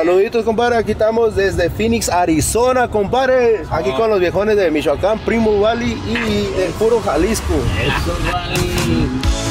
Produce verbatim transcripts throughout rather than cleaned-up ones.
Saluditos, compadre. Aquí estamos desde Phoenix, Arizona, compadre. Aquí oh. con los viejones de Michoacán, Primo Valley y del puro Jalisco. Eso, vale.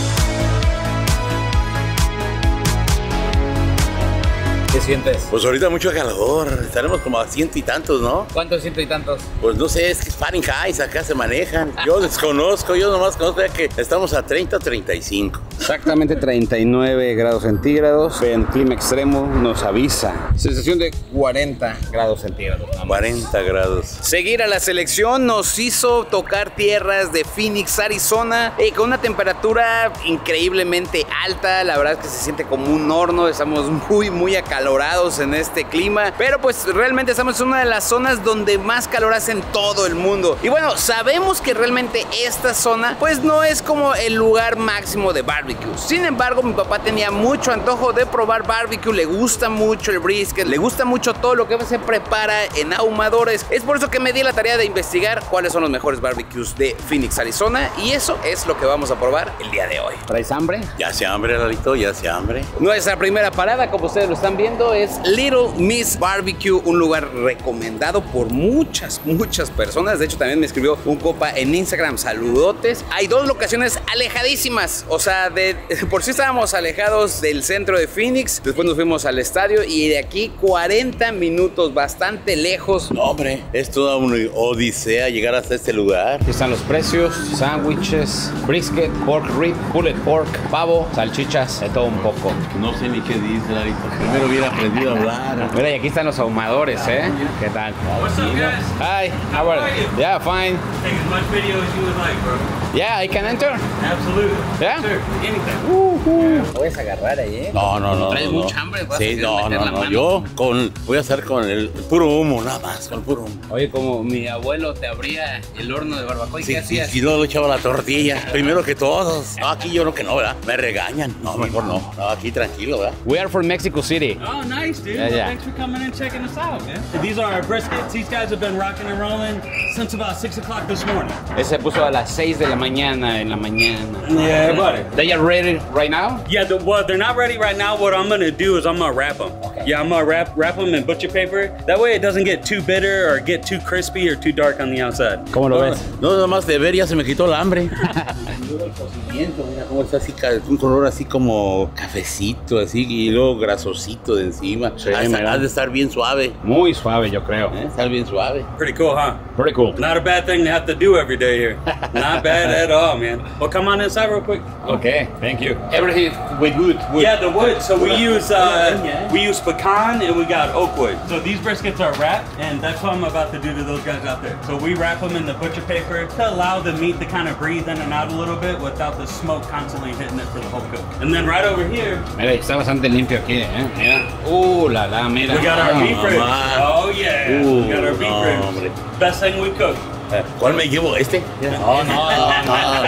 ¿Qué sientes? Pues ahorita mucho calor, estaremos como a ciento y tantos, ¿no? ¿Cuántos ciento y tantos? Pues no sé, es que Fahrenheit acá se manejan. Yo desconozco, yo nomás conozco que estamos a treinta, treinta y cinco. Exactamente treinta y nueve grados centígrados. En clima extremo nos avisa. Sensación de cuarenta grados centígrados. cuarenta grados. Seguir a la selección nos hizo tocar tierras de Phoenix, Arizona, eh, con una temperatura increíblemente alta. La verdad es que se siente como un horno. Estamos muy, muy acalorados en este clima, pero pues realmente estamos en una de las zonas donde más calor hace en todo el mundo. Y bueno, sabemos que realmente esta zona pues no es como el lugar máximo de barbecue. Sin embargo, mi papá tenía mucho antojo de probar barbecue, le gusta mucho el brisket, le gusta mucho todo lo que se prepara en ahumadores. Es por eso que me di la tarea de investigar cuáles son los mejores barbecues de Phoenix, Arizona, y eso es lo que vamos a probar el día de hoy. ¿Traes hambre? Ya se hambre, Lalito, ya se hambre. Nuestra primera parada, como ustedes lo están viendo, es Little Miss Barbecue, un lugar recomendado por muchas, muchas personas. De hecho, también me escribió un compa en Instagram, saludotes. Hay dos locaciones alejadísimas, o sea, de, por si estábamos alejados del centro de Phoenix, después nos fuimos al estadio y de aquí cuarenta minutos, bastante lejos. No, hombre, es toda una odisea llegar hasta este lugar. Aquí están los precios: sándwiches, brisket, pork rib, pulled pork, pavo, salchichas, de todo un poco. No sé ni qué dice, Lalito. Primero hubiera aprendido a hablar. Mira, y aquí están los ahumadores, ¿eh? ¿Qué tal? What's up, guys? Hi, how are you? Yeah, fine. Take as much video as you would like, bro. Yeah, I can enter. Absolutely. Yeah? Sure, anything. Uh, uh. Puedes agarrar ahí, ¿eh? No, no, no. Traes no, mucha no. hambre, vas Sí, a no, meter no, la no. mano. Yo con, voy a estar con el puro humo, nada más, con el puro humo. Oye, como mi abuelo te abría el horno de barbacoa, ¿y sí, qué sí, hacías? y luego le echaba la tortilla, primero que todos. No, aquí yo no que no, ¿verdad? Me regañan. No, mejor no. No, aquí tranquilo, ¿verdad? We are from Mexico City. Oh, nice, dude. Yeah, well, yeah. Thanks for coming and checking us out, man. These are our briskets. These guys have been rocking and rolling since about six o'clock this morning. Ese puso a las seis de la mañana, en la mañana. Yeah, buddy. They are ready right now? Yeah, the, well, they're not ready right now. What I'm gonna do is I'm gonna wrap them. Okay. Yeah, I'm gonna wrap wrap them in butcher paper. That way it doesn't get too bitter or get too crispy or too dark on the outside. ¿Cómo lo ves? No, nada más de ver ya se me quitó el hambre. Luego el cocimiento, mira cómo está así, un color así como cafecito, así, y luego grasosito de encima. Sí, ha de estar bien suave. Muy suave, yo creo. ¿Eh? Estar bien suave. Pretty cool, huh? Pretty cool. Not a bad thing to have to do every day here. Not bad at all, man. Well, come on inside real quick. Okay, thank you. Everything with wood. wood. Yeah, the wood. So we use uh, we use pecan and we got oak wood. So these briskets are wrapped, and that's what I'm about to do to those guys out there. So we wrap them in the butcher paper to allow the meat to kind of breathe in and out a little bit without the smoke constantly hitting it for the whole cook. And then right over here, Mira, está bastante limpio aquí, ¿eh? Mira. Uh, la la, mira. we got our Oh, beef ribs. man. Oh yeah, Ooh, we got our beef no, ribs. hombre. Best thing we cook. ¿Cuál me llevo? ¿Este? No, no, no,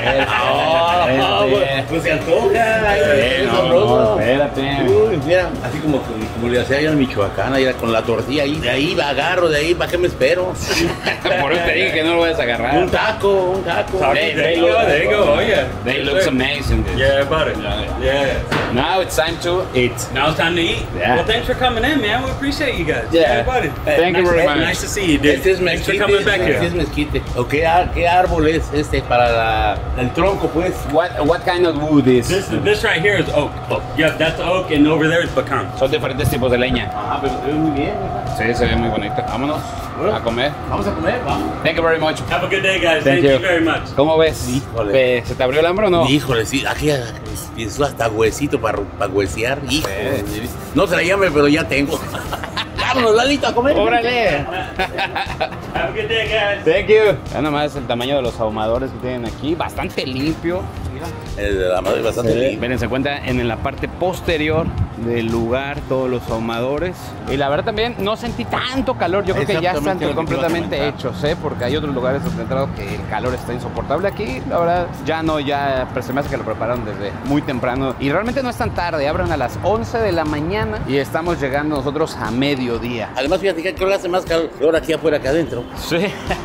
no, no, Pues se antoja. Eh, no, no, espérate. Uy, mira, así como, como le hacía allá en Michoacán, ahí con la tortilla ahí, de ahí va, agarro, de ahí, ¿para qué me espero? Por eso te dije que no lo vayas a agarrar. Un taco, un taco. Taco, They- there they you go, look- there you go. Oh yeah. They look amazing. Dude. Yeah, buddy. Yeah. Now it's time to eat. Now it's time to eat. Yeah. Well, thanks for coming in, man. We appreciate you guys. Yeah. buddy. Thank you nice, very much. Nice to see you, dude. Este es Thanks for mezquite. coming back Este here. es mezquite. ¿O qué, ar- qué árbol es este para la, el tronco, pues? What what kind of wood is? This this right here is oak. Yep, that's oak, and over there is pecan. Son diferentes tipos de leña. Ah, pero se ve muy bien, ¿verdad? Sí, se ve muy bonito. Vámonos a comer. Vamos a comer, vamos. Thank you very much. Have a good day, guys. Thank Thank, you. you very much. ¿Cómo ves? Híjole. Eh, ¿Se te abrió el hambre o no? Híjole, sí, aquí pienso hasta huesito para pa huesear. Híjole. No traía hambre, pero ya tengo. Vámonos, Lalito, a comer. ¡Órale! Have a good day, guys. Thank you. Vean nomás el tamaño de los ahumadores que tienen aquí. Bastante limpio. El de la madre es bastante lindo. Miren, se encuentra en la parte posterior del lugar todos los ahumadores. Y la verdad también no sentí tanto calor. Yo creo que ya están Exactamente lo que completamente te iba a comentar. hechos, ¿eh? Porque hay otros lugares donde he entrado que el calor está insoportable. Aquí, la verdad, ya no, ya pero se me hace que lo prepararon desde muy temprano. Y realmente no es tan tarde. Abren a las once de la mañana y estamos llegando nosotros a mediodía. Además, fíjate que creo que hace más calor aquí afuera que adentro. Sí.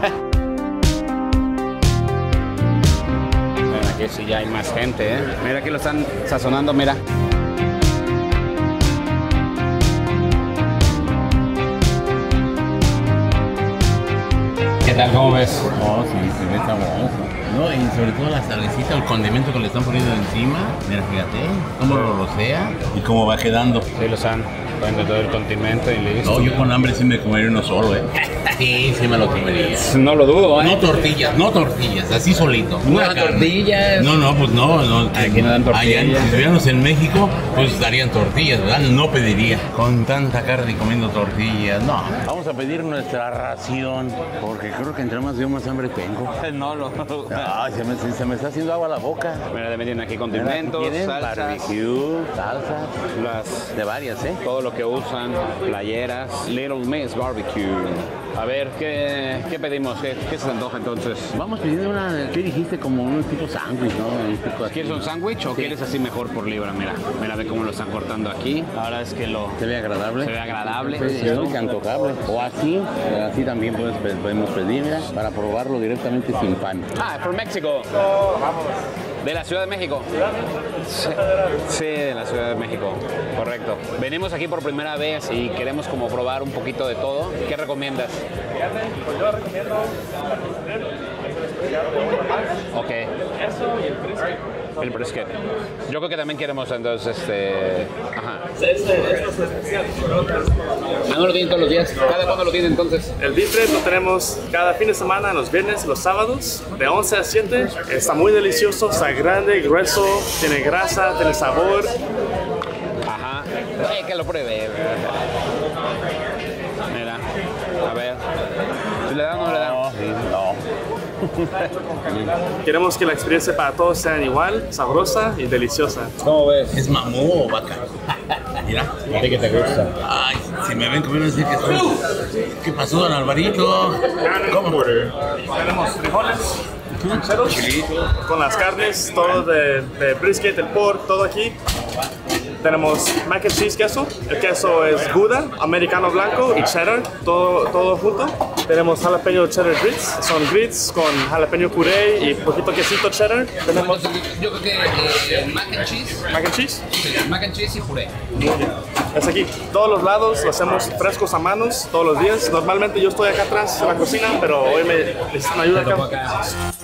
Mira, aquí sí ya hay más gente, ¿eh? Mira, aquí lo están sazonando, mira. tal? ¿Cómo ves? Oh, sí, se ve sabroso. No, y sobre todo la salecita, el condimento que le están poniendo encima. Mira, fíjate, cómo lo rocea y cómo va quedando. Sí, lo están poniendo todo el condimento y listo. No, yo con hambre sí me comería uno solo, ¿eh? Sí, sí me lo comería. No lo dudo, ¿eh? No tortillas, no tortillas, así solito. No Una carne. tortillas. No, no, pues no. no Aquí no dan tortillas. Allá, si estuviéramos en México, pues darían tortillas, ¿verdad? No pediría. Con tanta carne comiendo tortillas, no. Vamos a pedir nuestra ración, porque creo que entre más yo más hambre tengo. No, lo... Ay, se me, se me está haciendo agua la boca. Mira, le tienen aquí condimentos, Tienen salsas, barbecue, salsas, las, de varias, ¿eh? todo lo que usan, playeras, Little Miss Barbecue. A ver, ¿qué, qué pedimos? ¿Qué, ¿Qué se te antoja entonces? Vamos pidiendo una, ¿qué dijiste? Como un tipo sándwich, ¿no? Un tipo así. ¿Quieres un sándwich o Sí. quieres así mejor por libra? Mira, mira, ve cómo lo están cortando aquí. Ahora es que lo... Se ve agradable. Se ve agradable. Sí, se ve antojable. O así, así también puedes, podemos pedir, mira, para probarlo directamente sin pan. Ah, from México. De la Ciudad de México. Sí, sí, de la Ciudad de México. Correcto. Venimos aquí por primera vez y queremos como probar un poquito de todo. ¿Qué recomiendas? Pues yo recomiendo Ok. eso y el brisket. El brisket. Yo creo que también queremos entonces este... Ajá. Este, esto es especial. Ah, ¿no lo tienen todos los días? ¿Cada cuándo lo tienen entonces? El beef rib lo tenemos cada fin de semana, los viernes, los sábados, de once a siete. Está muy delicioso, está grande, grueso, tiene grasa, tiene sabor. Ajá. Ay, que lo pruebe. Mira. A ver. ¿Si le dan o no le dan? No, sí, no. Queremos que la experiencia para todos sea igual, sabrosa y deliciosa. ¿Cómo ves? ¿Es mamú o vaca? Mira. ¿A ti qué te gusta? Ay, si me ven comiendo así que estoy... ¿Qué pasó, don Alvarito? ¿Cómo? Tenemos frijoles, rancheros, con las carnes, todo de, de brisket, el pork, todo aquí. Tenemos mac and cheese queso, el queso es Gouda, americano blanco y cheddar, todo, todo junto. Tenemos jalapeño cheddar grits, son grits con jalapeño puré y poquito quesito cheddar. Tenemos Yo creo que eh, mac and cheese, mac and cheese, mac and cheese y puré. es aquí. Todos los lados lo hacemos frescos a manos todos los días. Normalmente yo estoy acá atrás en la cocina, pero hoy me necesitan ayuda Te tocó acá. acá.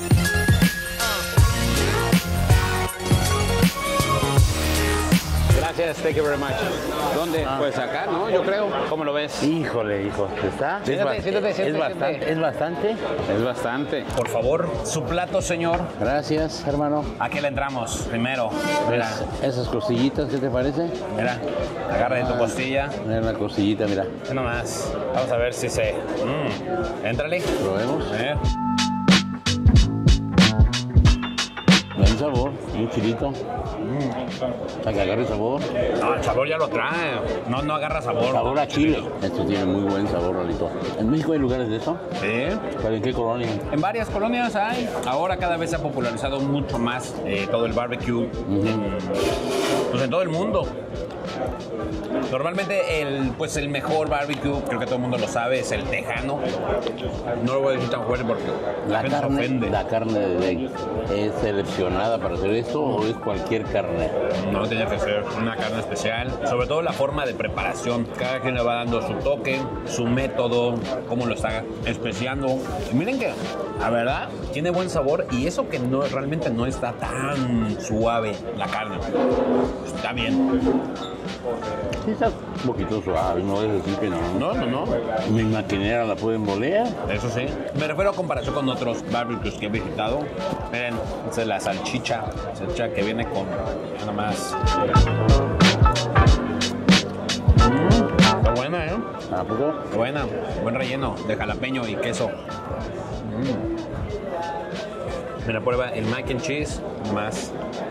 Gracias, thank you very much. ¿Dónde? Pues acá, ¿no? Yo creo. ¿Cómo lo ves? Híjole, hijo, ¿está? Siéntate, es, ba- siéntate, es siéntate, bastante, siéntate. es bastante. Es bastante. Por favor, su plato, señor. Gracias, hermano. ¿A qué le entramos primero? Mira, Esas costillitas, ¿qué te parece? mira. Agarra de tu costilla. Mira una costillita, mira. Ve nomás. Vamos a ver si se... Mm. Éntrale. Probemos. Eh. Buen sabor, muy chilito. Para que agarre sabor. No, el sabor ya lo trae. No, no agarra sabor. Sabor a chile. Esto tiene muy buen sabor, Rolito. ¿En México hay lugares de eso? Sí. ¿Pero en qué colonia? En varias colonias hay. Ahora cada vez se ha popularizado mucho más eh, todo el barbecue. en, pues en todo el mundo. Normalmente el, pues el mejor barbecue, creo que todo el mundo lo sabe, es el tejano. No lo voy a decir tan fuerte porque la, La gente se carne, ofende. la carne de Dave, ¿es seleccionada para hacer esto o es cualquier carne? No tiene que ser una carne especial. Sobre todo la forma de preparación. Cada quien le va dando su toque, su método, cómo lo está especiando. Y miren que, la verdad, tiene buen sabor y eso que no realmente no está tan suave la carne. Está bien. Sí, está un poquito suave, no es decir que no. No, no, no. Mi maquinera la pueden bolear. Eso sí. Me refiero a comparación con otros barbecues que he visitado. Miren, esta es la salchicha. Salchicha que viene con nada más. Mm, está buena, ¿eh? ¿A poco? Está buena. Buen relleno de jalapeño y queso. Mm. Mira, prueba el mac and cheese más.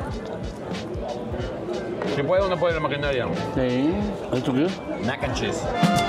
¿Si puede o no puede la maquinaria? Sí. ¿Esto qué? Mac and cheese.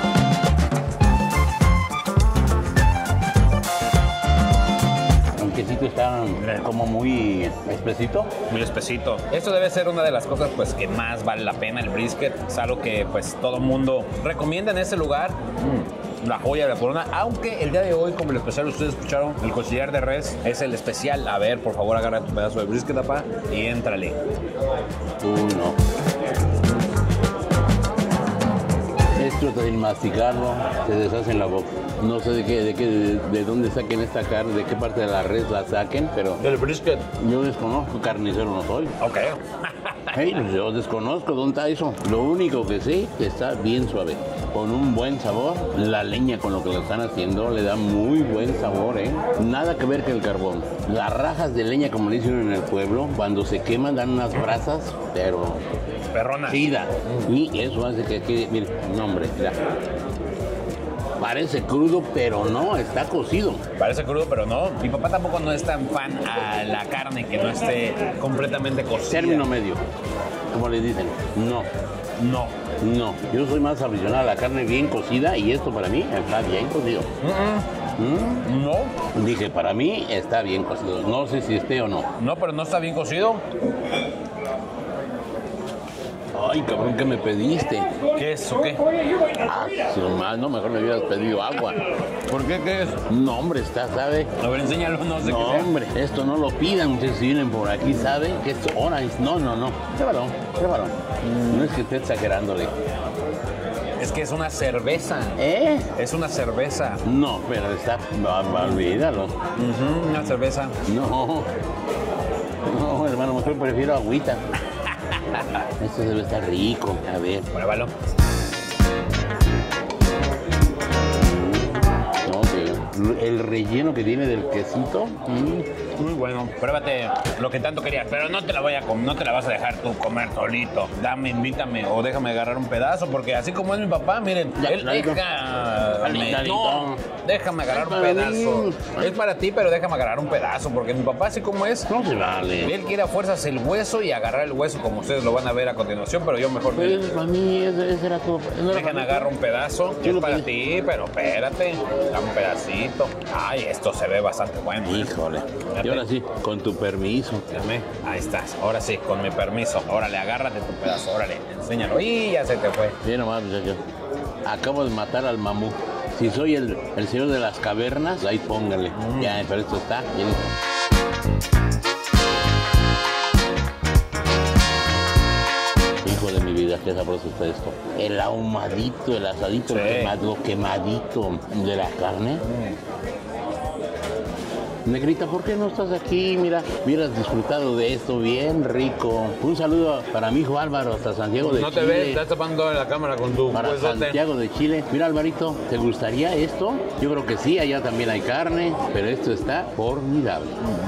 El quesito está como muy espesito. Muy espesito. Esto debe ser una de las cosas pues que más vale la pena, el brisket. Es algo que pues todo el mundo recomienda en ese lugar. Mm, la joya de la corona. Aunque el día de hoy, como el especial ustedes escucharon, el costillar de res es el especial. A ver, por favor, agarra tu pedazo de brisket, papá, y éntrale. Uno. Es Esto sin masticarlo, se deshace en la boca. No sé de qué, de qué, de, de dónde saquen esta carne, de qué parte de la res la saquen, pero... Del brisket. Yo desconozco, carnicero no soy. Ok. Hey, yo desconozco dónde está eso. Lo único que sé que está bien suave, con un buen sabor. La leña con lo que lo están haciendo le da muy buen sabor, ¿eh? Nada que ver que el carbón. Las rajas de leña, como le dicen en el pueblo, cuando se queman dan unas brasas, pero... Perrona. chida. Y eso hace que quede, mire, no hombre, mira. Parece crudo, pero no, está cocido. Parece crudo, pero no. Mi papá tampoco no es tan fan a la carne que no esté completamente cocida. Término medio, como le dicen. No, No. no. Yo soy más aficionado a la carne bien cocida y esto para mí está bien cocido. Mm, No. Dije, para mí está bien cocido. No sé si esté o no. No, pero no está bien cocido. Ay, cabrón, ¿qué me pediste? ¿Qué es o qué? Ah, su madre, no, mejor me hubieras pedido agua. ¿Por qué? ¿Qué es? No, hombre, está, ¿sabe? A ver, enséñalo, no sé No, qué sea. hombre, esto no lo pidan, ustedes si vienen por aquí, ¿saben? Que esto, Orange, no, no, no. Pruébalo, pruébalo. No es que esté exagerándole. Es que es una cerveza. ¿Eh? Es una cerveza. No, pero está, va, va, olvídalo. Ujú, una cerveza. No, no, hermano, mejor prefiero agüita. Esto debe estar rico, a ver. Pruébalo. No, que el relleno que tiene del quesito. mm, Muy bueno. Pruébate lo que tanto querías, pero no te la voy a com- no te la vas a dejar tú comer solito. Dame, invítame o déjame agarrar un pedazo, porque así como es mi papá, miren, Ya, él Lalito. déjame, Lalito. no, déjame agarrar Es un para pedazo. mí. Es para ti, pero déjame agarrar un pedazo, porque mi papá así como es, No se vale. él quiere a fuerzas el hueso y agarrar el hueso como ustedes lo van a ver a continuación, pero yo mejor Pero para mí ese, ese era todo. no era déjame para mí. agarrar un pedazo, Yo es lo para pedí. ti, pero espérate, dame un pedacito. Ay, esto se ve bastante bueno. ¿eh? Híjole. Fíjate. Y ahora sí, con tu permiso. Dame, ahí estás, ahora sí, con mi permiso. Órale, agárrate tu pedazo, órale, enséñalo. Y ya se te fue. Bien nomás, muchachos. Acabo de matar al mamú. Si soy el, el señor de las cavernas, ahí póngale. Ya, pero esto está bien. Hijo de mi vida, qué sabroso está esto. El ahumadito, el asadito, Sí. el quemado, quemadito de la carne. Negrita, ¿por qué no estás aquí? Mira, hubieras disfrutado de esto bien rico. Un saludo para mi hijo Álvaro hasta Santiago de No te Chile. ves, estás tapando la cámara con tu Para huesote. Santiago de Chile. Mira, Alvarito, ¿te gustaría esto? Yo creo que sí, allá también hay carne, pero esto está formidable.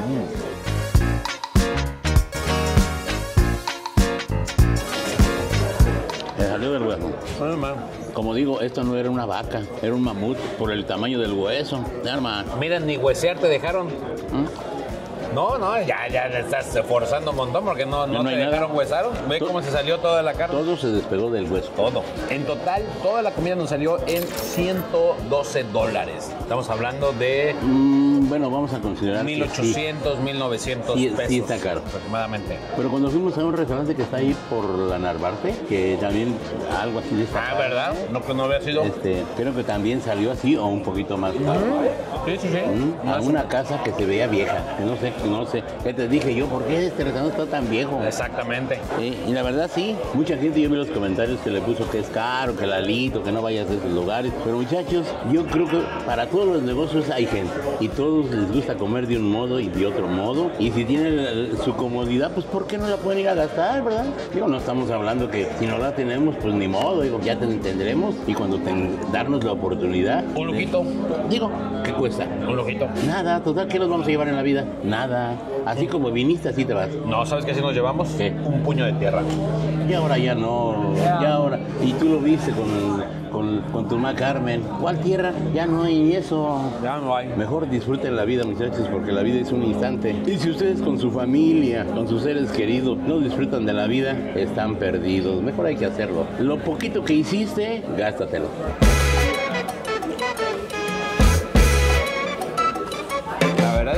Me salió del hueso. Ay, man. Como digo, esto no era una vaca, era un mamut por el tamaño del hueso. Hermano. Mira, ni huesear te dejaron. No, no, ya, ya le estás esforzando un montón porque no, no, Ya no te hay nada. dejaron huesar. Ve To- cómo se salió toda la carne. Todo se despegó del hueso. Todo. En total, toda la comida nos salió en ciento doce dólares. Estamos hablando de Mm, bueno, vamos a considerar mil que sí. ochocientos, mil novecientos Sí, pesos. sí está caro. Aproximadamente. Pero cuando fuimos a un restaurante que está ahí por la Narvarte, que también algo así de esta Ah, ¿verdad? No, que no había sido. Este, creo que también salió así o un poquito más caro. Sí, sí, sí. Mm, A una casa que se veía vieja, que no sé, no sé. ¿Qué te dije yo? ¿Por qué este restaurante está tan viejo? Exactamente. Sí, y la verdad sí, mucha gente, yo vi los comentarios que le puso que es caro, que lalito, que no vayas a esos lugares. Pero muchachos, yo creo que para todos los negocios hay gente y todos les gusta comer de un modo y de otro modo. Y si tienen la- su comodidad, pues ¿por qué no la pueden ir a gastar, verdad? Digo, no estamos hablando que si no la tenemos, pues ni modo, digo, ya te tendremos y cuando ten- darnos la oportunidad. Un lujito. Digo, ¿qué cuesta? Un lujito. Nada, total, ¿qué nos vamos a llevar en la vida? Nada. Así como viniste, así te vas. No, ¿sabes qué si nos llevamos? ¿Qué? Un puño de tierra. Y ahora ya no, ya ahora. Y tú lo viste con, con, con tu mamá Carmen. ¿Cuál tierra? Ya no hay eso. Ya no hay. Mejor disfruten la vida, muchachos, porque la vida es un instante. Y si ustedes con su familia, con sus seres queridos, no disfrutan de la vida, están perdidos. Mejor hay que hacerlo. Lo poquito que hiciste, gástatelo. La verdad es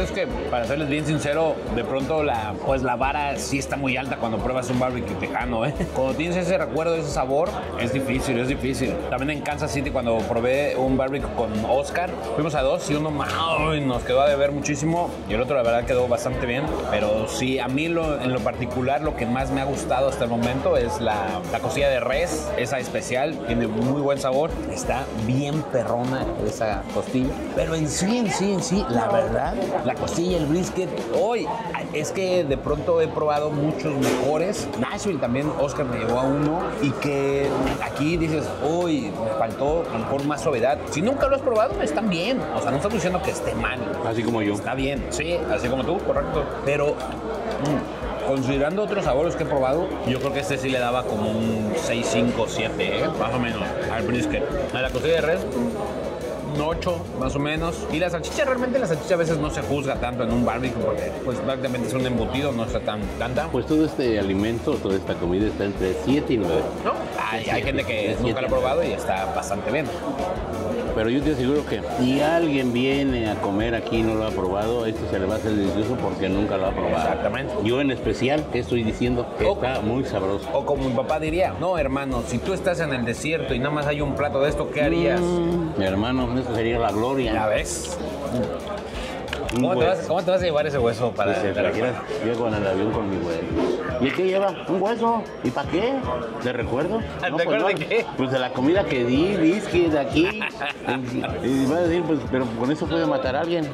es que, para serles bien sincero, de pronto la, pues la vara sí está muy alta cuando pruebas un barbecue tejano, ¿eh? Cuando tienes ese recuerdo, ese sabor, es difícil, es difícil. También en Kansas City, cuando probé un barbecue con Oscar, fuimos a dos y uno ¡ay! Nos quedó a deber muchísimo y el otro la verdad quedó bastante bien. Pero sí, a mí lo, en lo particular lo que más me ha gustado hasta el momento es la, la costilla de res, esa especial, tiene muy buen sabor, está bien perrona esa costilla. Pero en sí, en sí, en sí, la verdad, la costilla, el brisket, hoy es que de pronto he probado muchos mejores. Nashville también, Oscar me llevó a uno y que aquí dices, uy, me faltó a lo mejor más suavidad. Si nunca lo has probado, están bien. O sea, no estamos diciendo que esté mal. Así como yo. Está bien, sí, así como tú, correcto. Pero mmm, considerando otros sabores que he probado, yo creo que este sí le daba como un seis, cinco, siete, ¿eh? Más o menos, al brisket. A la costilla de res, un ocho más o menos. Y la salchicha, realmente la salchicha a veces no se juzga tanto en un barbecue porque pues prácticamente es un embutido, no está tan tanta. Pues todo este alimento, toda esta comida está entre siete y nueve. ¿No? Hay, hay gente que nunca lo ha probado y está bastante bien. Pero yo te aseguro que si alguien viene a comer aquí y no lo ha probado, esto se le va a hacer delicioso porque nunca lo ha probado. Exactamente. Yo en especial estoy diciendo que O- está muy sabroso. O como mi papá diría, no hermano, si tú estás en el desierto y nada más hay un plato de esto, ¿qué harías? Mi hermano, eso sería la gloria. ¿Ya ves? Un ¿Cómo te, hueso. vas, ¿Cómo te vas a llevar ese hueso para Pues, te imaginas, llego en el avión con mi hueso. ¿Y qué lleva? ¿Un hueso? ¿Y para qué? ¿De recuerdo? ¿De pues recuerdo de qué? Pues de la comida que di, whisky de aquí. Y va a decir, pues, pero con eso puede matar a alguien.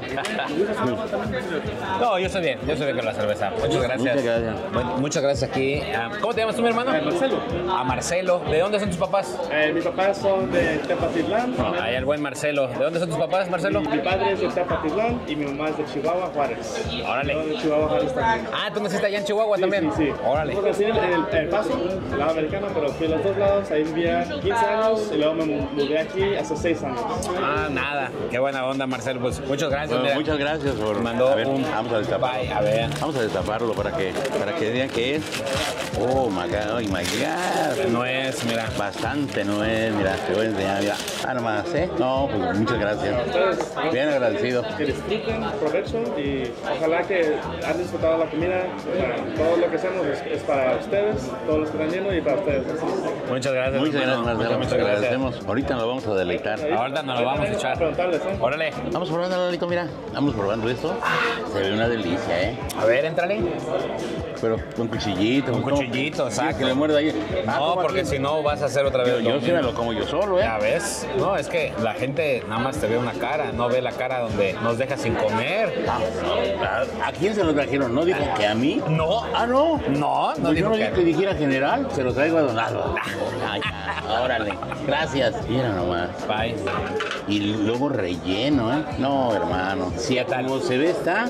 No, yo estoy bien, yo estoy bien con la cerveza. Muchas gracias. Muchas gracias. Bueno, muchas gracias aquí. a- ¿Cómo te llamas tú, mi hermano? Marcelo. A Marcelo. ¿De dónde son tus papás? Eh, mis papás son de Tepatitlán. Ahí el buen Marcelo. ¿De dónde son tus papás, Marcelo? Mi padre es de Tepatitlán y mi mamá es de Chihuahua, Juárez. Órale. Yo de Chihuahua, Juárez también. Ah, tú naciste allá en Chihuahua también. Sí, sí. Órale. Yo nací en el, en El Paso, el lado americano, pero fui a los dos lados. Ahí vivía quince años y luego me mu- mudé aquí hace seis años. Ah, nada. Qué buena onda, Marcelo. Pues muchas gracias. Bueno, mira. muchas gracias por... Mandó a ver, un- vamos a destaparlo. Bye, a ver. Vamos a destaparlo para que, para que vean que es... Oh, my God, oh, my God. No es, mira. Bastante, no es, mira, te voy a enseñar, mira. Ah, nomás, ¿eh? No, pues muchas gracias. Bien agradecido. Que disfruten, provecho y ojalá que han disfrutado la comida. Bueno, todo lo que hacemos es, es para ustedes, todos los que están viendo y para ustedes. Muchas gracias. Muchas gracias, hermano. Marcelo. Muchas, Te muchas gracias. agradecemos. Ahorita nos vamos a deleitar. Ahorita nos lo vamos a echar. Preguntarles, ¿eh? Órale. Vamos probando, Lalito, mira. Vamos probando esto. Se ve una delicia, ¿eh? A ver, entrale. Pero con cuchillito. Con ¿cómo? cuchillito, exacto. Que le muerda ahí. Ah, No, ¿cómo porque aquí? si no vas a hacer otra vez. Yo, lo yo sí me mismo. lo como yo solo, ¿eh? Ya ves. No, es que la gente nada más te ve una cara, no ve la cara donde nos deja sin comer. Ah, ¿A quién se lo trajeron? ¿No dijo que a mí? No. Ah, no. No, no Pues digo yo no que dije que dijera general, se lo traigo a Donaldo. Ah, ya, órale. Gracias. Mira nomás. Bye. Y luego relleno, ¿eh? No, hermano. Si a como se ve está.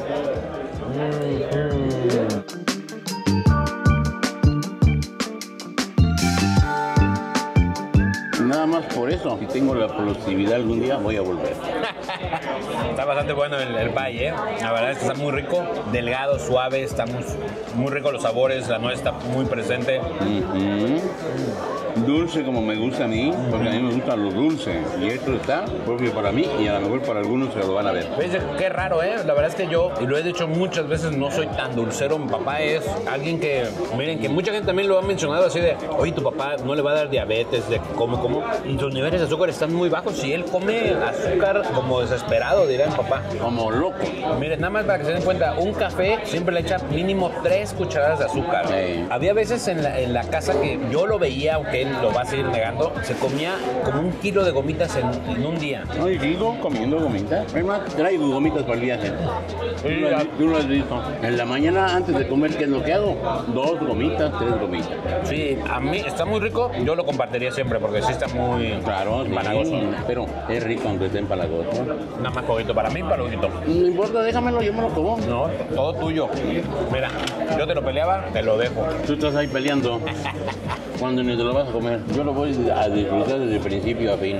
Nada más por eso, si tengo la posibilidad algún día, voy a volver. Está bastante bueno el, el pie, ¿eh? La verdad es que está muy rico, delgado, suave, está muy, muy rico los sabores, la nuez está muy presente. Ujú. Dulce como me gusta a mí, porque a mí me gusta lo dulce. Y esto está propio para mí y a lo mejor para algunos se lo van a ver. ¿Ves? Qué raro, ¿eh? La verdad es que yo, y lo he dicho muchas veces, no soy tan dulcero. Mi papá es alguien que, miren, que mucha gente también lo ha mencionado así de, oye, tu papá no le va a dar diabetes, de cómo, cómo. Y sus niveles de azúcar están muy bajos y él come azúcar como desesperado, dirá mi papá. Como loco. Miren, nada más para que se den cuenta, un café siempre le echa mínimo tres cucharadas de azúcar. Sí. Había veces en la, en la casa que yo lo veía, aunque él lo va a seguir negando, se comía como un kilo de gomitas en, en un día. No, y sigo comiendo gomitas. Es más, traigo gomitas para el viaje. Tú lo has- Tú lo has visto. En la mañana, antes de comer, ¿qué es lo que hago? Dos gomitas, tres gomitas. Sí, a mí está muy rico, yo lo compartiría siempre porque sí está muy Claro, empalagoso. sí, pero es rico aunque esté empalagoso. Nada más poquito para mí, para poquito. No importa, déjamelo, yo me lo como. No, todo tuyo. Mira, yo te lo peleaba, te lo dejo. Tú estás ahí peleando. Cuando ni te lo vas a comer. Yo lo voy a disfrutar desde principio a fin.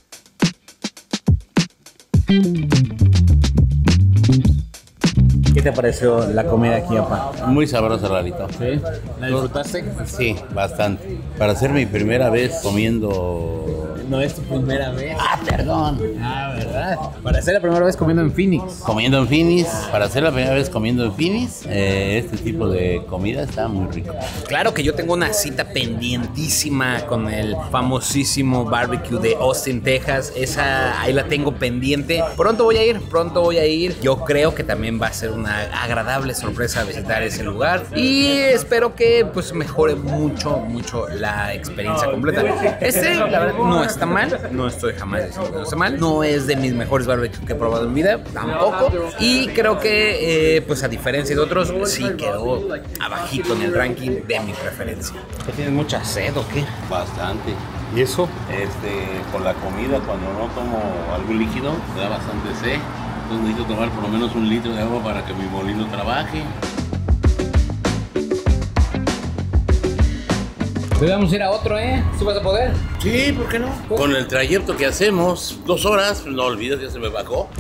¿Qué te pareció la comida aquí, papá? Muy sabrosa, Lalito. ¿Sí? ¿La disfrutaste? Sí, bastante. Para ser mi primera vez comiendo... No es tu primera vez. Ah, perdón. Ah, ¿verdad? Para ser la primera vez comiendo en Phoenix. Comiendo en Phoenix. Para ser la primera vez comiendo en Phoenix, eh, este tipo de comida está muy rico. Claro que yo tengo una cita pendientísima con el famosísimo barbecue de Austin, Texas. Esa ahí la tengo pendiente. Pronto voy a ir, pronto voy a ir. Yo creo que también va a ser una agradable sorpresa visitar ese lugar. Y espero que pues mejore mucho, mucho la experiencia completa. Este, la verdad, no está mal. No estoy jamás diciendo que no está mal. No es de mis mejores barbecues que he probado en vida, tampoco. Y creo que, eh, pues a diferencia de otros, sí quedó abajito en el ranking de mi preferencia. ¿Tienes mucha sed o qué? Bastante. ¿Y eso? Este, con la comida, cuando no tomo algo líquido, me da bastante sed. Entonces necesito tomar por lo menos un litro de agua para que mi molino trabaje. Pues vamos a ir a otro, ¿eh? ¿Sí vas a poder? Sí, ¿por qué no? Con el trayecto que hacemos, dos horas, no olvides, ya se me bajó.